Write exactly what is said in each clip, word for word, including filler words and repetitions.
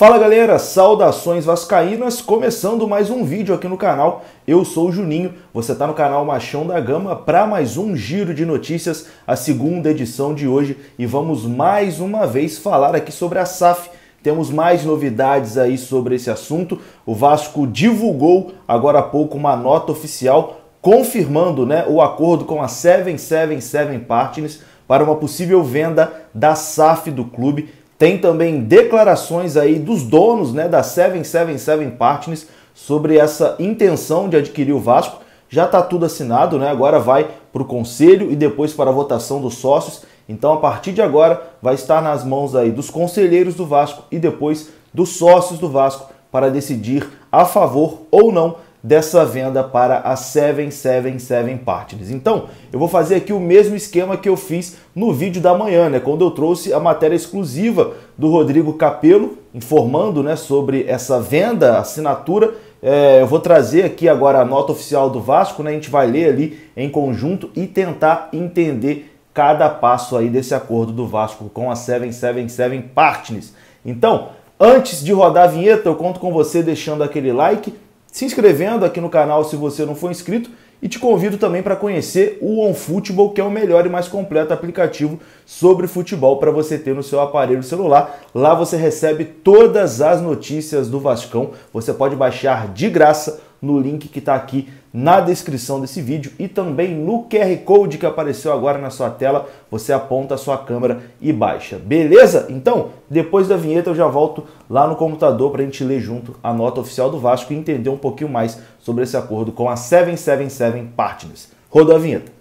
Fala galera, saudações vascaínas, começando mais um vídeo aqui no canal. Eu sou o Juninho, você está no canal Machão da Gama para mais um giro de notícias, a segunda edição de hoje, e vamos mais uma vez falar aqui sobre a S A F. Temos mais novidades aí sobre esse assunto. O Vasco divulgou agora há pouco uma nota oficial confirmando, né, o acordo com a sete sete sete Partners para uma possível venda da S A F do clube. Tem também declarações aí dos donos, né, da sete sete sete Partners sobre essa intenção de adquirir o Vasco. Já está tudo assinado, né? Agora vai para o conselho e depois para a votação dos sócios. Então, a partir de agora, vai estar nas mãos aí dos conselheiros do Vasco e depois dos sócios do Vasco para decidir a favor ou não dessa venda para a sete sete sete Partners. Então, eu vou fazer aqui o mesmo esquema que eu fiz no vídeo da manhã, né, quando eu trouxe a matéria exclusiva do Rodrigo Capello, informando, né, sobre essa venda, assinatura. É, eu vou trazer aqui agora a nota oficial do Vasco, né, a gente vai ler ali em conjunto e tentar entender cada passo aí desse acordo do Vasco com a sete sete sete Partners. Então, antes de rodar a vinheta, eu conto com você deixando aquele like, se inscrevendo aqui no canal se você não for inscrito, e te convido também para conhecer o OneFootball, que é o melhor e mais completo aplicativo sobre futebol para você ter no seu aparelho celular. Lá você recebe todas as notícias do Vascão. Você pode baixar de graça no link que está aqui na descrição desse vídeo e também no Q R Code que apareceu agora na sua tela. Você aponta a sua câmera e baixa. Beleza? Então, depois da vinheta eu já volto lá no computador para a gente ler junto a nota oficial do Vasco e entender um pouquinho mais sobre esse acordo com a sete sete sete Partners. Rodou a vinheta.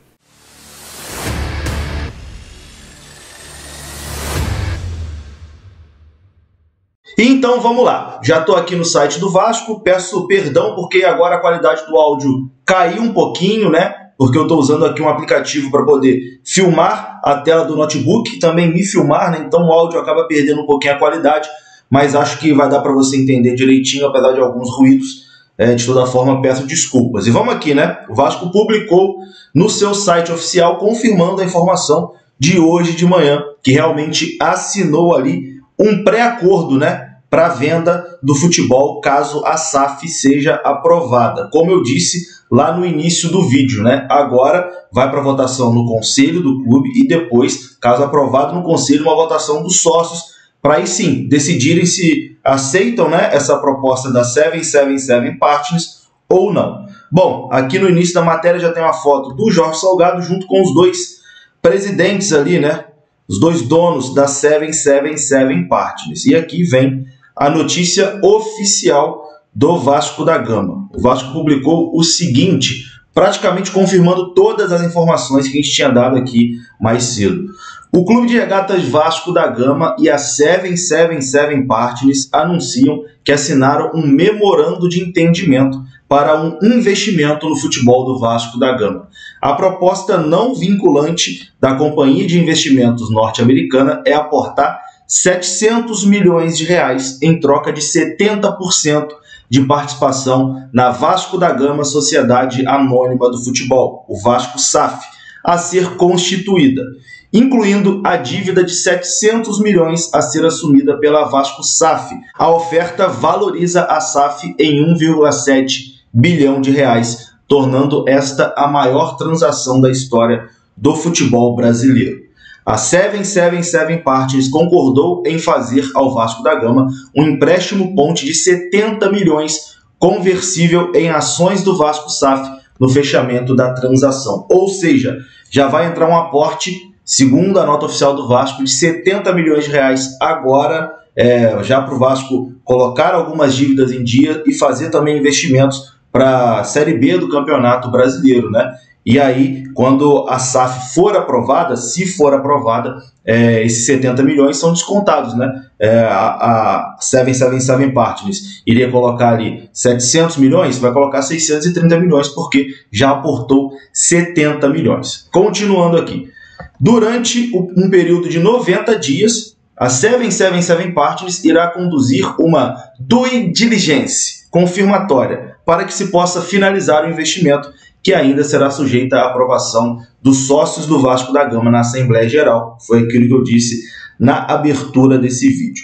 Então vamos lá, já estou aqui no site do Vasco, peço perdão porque agora a qualidade do áudio caiu um pouquinho, né? Porque eu estou usando aqui um aplicativo para poder filmar a tela do notebook, também me filmar, né? Então o áudio acaba perdendo um pouquinho a qualidade, mas acho que vai dar para você entender direitinho, apesar de alguns ruídos. É, de toda forma, peço desculpas. E vamos aqui, né? O Vasco publicou no seu site oficial, confirmando a informação de hoje de manhã, que realmente assinou ali um pré-acordo, né, para a venda do futebol, caso a S A F seja aprovada. Como eu disse lá no início do vídeo, né, agora vai para votação no conselho do clube e depois, caso aprovado no conselho, uma votação dos sócios, para aí sim decidirem se aceitam, né, essa proposta da sete sete sete Partners ou não. Bom, aqui no início da matéria já tem uma foto do Jorge Salgado junto com os dois presidentes ali, né, os dois donos da sete sete sete Partners. E aqui vem a notícia oficial do Vasco da Gama. O Vasco publicou o seguinte, praticamente confirmando todas as informações que a gente tinha dado aqui mais cedo. O Clube de Regatas Vasco da Gama e a sete sete sete Partners anunciam que assinaram um memorando de entendimento para um investimento no futebol do Vasco da Gama. A proposta não vinculante da companhia de investimentos norte-americana é aportar setecentos milhões de reais em troca de setenta por cento de participação na Vasco da Gama Sociedade Anônima do Futebol, o Vasco S A F, a ser constituída, incluindo a dívida de setecentos milhões a ser assumida pela Vasco S A F. A oferta valoriza a S A F em um vírgula sete bilhão de reais, tornando esta a maior transação da história do futebol brasileiro. A sete sete sete Partners concordou em fazer ao Vasco da Gama um empréstimo ponte de setenta milhões conversível em ações do Vasco S A F no fechamento da transação. Ou seja, já vai entrar um aporte, segundo a nota oficial do Vasco, de setenta milhões de reais agora, é, já para o Vasco colocar algumas dívidas em dia e fazer também investimentos para a Série B do Campeonato Brasileiro, né? E aí, quando a S A F for aprovada, se for aprovada, é, esses setenta milhões são descontados, né? É, a, a sete sete sete Partners iria colocar ali setecentos milhões, vai colocar seiscentos e trinta milhões, porque já aportou setenta milhões. Continuando aqui. Durante um período de noventa dias, a sete sete sete Partners irá conduzir uma due diligence confirmatória para que se possa finalizar o investimento, que ainda será sujeita à aprovação dos sócios do Vasco da Gama na Assembleia Geral. Foi aquilo que eu disse na abertura desse vídeo.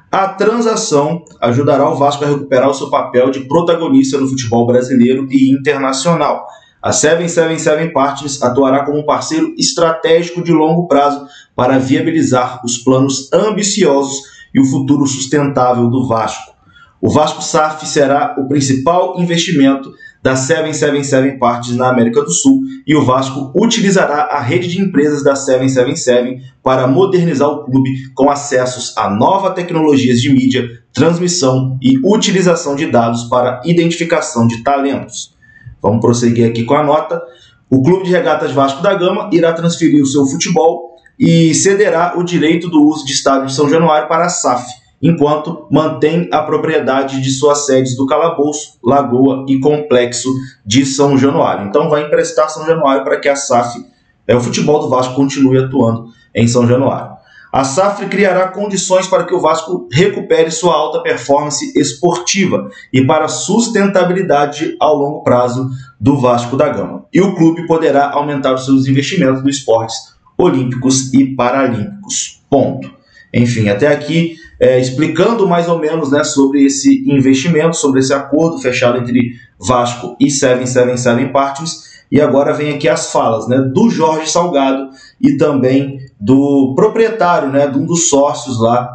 A transação ajudará o Vasco a recuperar o seu papel de protagonista no futebol brasileiro e internacional. A sete sete sete Partners atuará como um parceiro estratégico de longo prazo para viabilizar os planos ambiciosos e o futuro sustentável do Vasco. O Vasco S A F será o principal investimento da sete sete sete Partners na América do Sul e o Vasco utilizará a rede de empresas da sete sete sete para modernizar o clube com acessos a novas tecnologias de mídia, transmissão e utilização de dados para identificação de talentos. Vamos prosseguir aqui com a nota. O Clube de Regatas Vasco da Gama irá transferir o seu futebol e cederá o direito do uso de estádio de São Januário para a S A F, enquanto mantém a propriedade de suas sedes do Calabouço, Lagoa e Complexo de São Januário. Então vai emprestar São Januário para que a S A F, é, o futebol do Vasco, continue atuando em São Januário. A S A F criará condições para que o Vasco recupere sua alta performance esportiva e para a sustentabilidade ao longo prazo do Vasco da Gama. E o clube poderá aumentar os seus investimentos nos esportes olímpicos e paralímpicos. Ponto. Enfim, até aqui é, explicando mais ou menos, né, sobre esse investimento, sobre esse acordo fechado entre Vasco e sete sete sete Partners. E agora vem aqui as falas, né, do Jorge Salgado e também do proprietário, né, de um dos sócios lá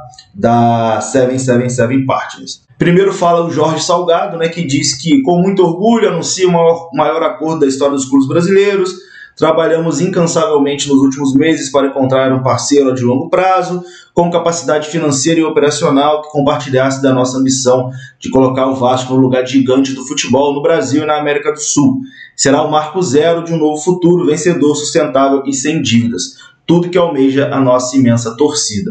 da sete sete sete Partners. Primeiro fala o Jorge Salgado, né, que diz que com muito orgulho anuncia o maior, maior acordo da história dos clubes brasileiros. Trabalhamos incansavelmente nos últimos meses para encontrar um parceiro de longo prazo, com capacidade financeira e operacional que compartilhasse da nossa ambição de colocar o Vasco no lugar gigante do futebol no Brasil e na América do Sul. Será o marco zero de um novo futuro vencedor, sustentável e sem dívidas. Tudo que almeja a nossa imensa torcida.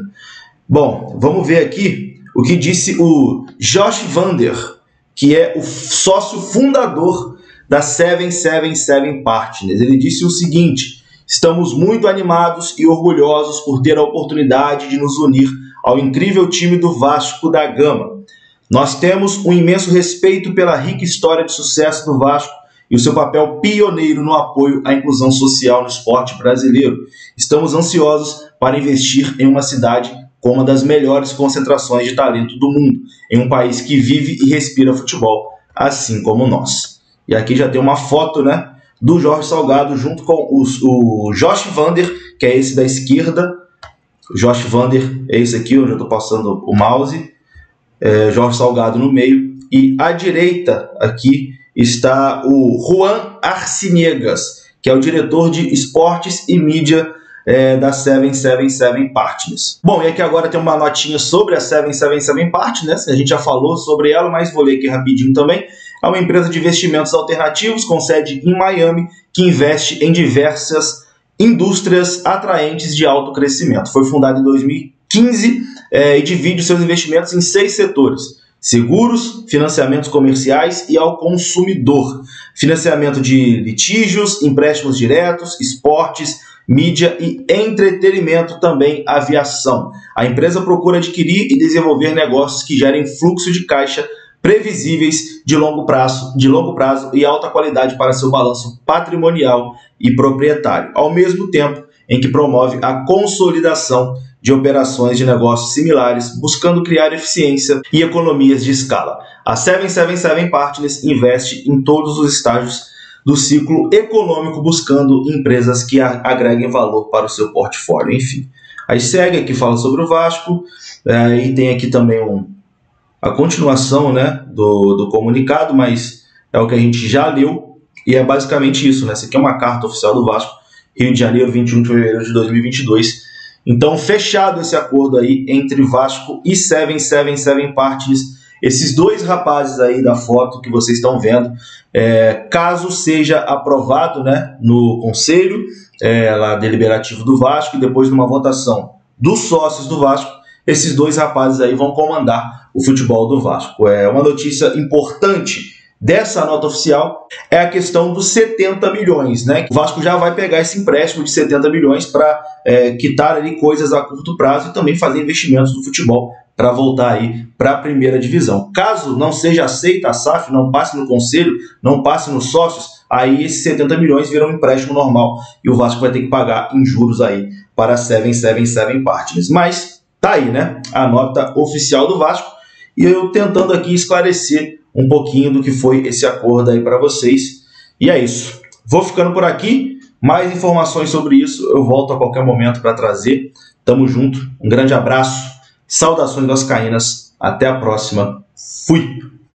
Bom, vamos ver aqui o que disse o Josh Vander, que é o sócio fundador da sete sete sete Partners. Ele disse o seguinte: estamos muito animados e orgulhosos por ter a oportunidade de nos unir ao incrível time do Vasco da Gama. Nós temos um imenso respeito pela rica história de sucesso do Vasco e o seu papel pioneiro no apoio à inclusão social no esporte brasileiro. Estamos ansiosos para investir em uma cidade com uma das melhores concentrações de talento do mundo, em um país que vive e respira futebol, assim como nós. E aqui já tem uma foto, né, do Jorge Salgado junto com os, o Josh Vander, que é esse da esquerda. O Josh Vander é esse aqui, onde eu estou passando o mouse. É, Jorge Salgado no meio. E à direita aqui está o Juan Arciniegas, que é o diretor de esportes e mídia é, da sete sete sete Partners. Bom, e aqui agora tem uma notinha sobre a sete sete sete Partners, a gente já falou sobre ela, mas vou ler aqui rapidinho também. É uma empresa de investimentos alternativos com sede em Miami que investe em diversas indústrias atraentes de alto crescimento. Foi fundada em dois mil e quinze é, e divide seus investimentos em seis setores: seguros, financiamentos comerciais e ao consumidor, financiamento de litígios, empréstimos diretos, esportes, mídia e entretenimento, também aviação. A empresa procura adquirir e desenvolver negócios que gerem fluxo de caixa previsíveis de longo prazo, de longo prazo e alta qualidade para seu balanço patrimonial e proprietário, ao mesmo tempo em que promove a consolidação de operações de negócios similares, buscando criar eficiência e economias de escala. A sete sete sete Partners investe em todos os estágios do ciclo econômico, buscando empresas que agreguem valor para o seu portfólio. Enfim, aí segue aqui, fala sobre o Vasco, é, e tem aqui também um a continuação, né, do, do comunicado, mas é o que a gente já leu, e é basicamente isso, né? Essa aqui é uma carta oficial do Vasco, Rio de Janeiro, vinte e um de fevereiro de dois mil e vinte e dois. Então, fechado esse acordo aí entre Vasco e sete sete sete Partners, esses dois rapazes aí da foto que vocês estão vendo, é, caso seja aprovado, né, no Conselho é, lá, Deliberativo do Vasco, e depois numa votação dos sócios do Vasco, esses dois rapazes aí vão comandar o futebol do Vasco. É uma notícia importante dessa nota oficial é a questão dos setenta milhões, né? O Vasco já vai pegar esse empréstimo de setenta milhões para é, quitar ali coisas a curto prazo e também fazer investimentos no futebol para voltar aí para a primeira divisão. Caso não seja aceita a S A F, não passe no conselho, não passe nos sócios, aí esses setenta milhões viram um empréstimo normal e o Vasco vai ter que pagar em juros aí para a sete sete sete Partners. Mas tá aí, né? A nota oficial do Vasco. E eu tentando aqui esclarecer um pouquinho do que foi esse acordo aí para vocês. E é isso. Vou ficando por aqui. Mais informações sobre isso eu volto a qualquer momento para trazer. Tamo junto. Um grande abraço. Saudações vascaínas. Até a próxima. Fui!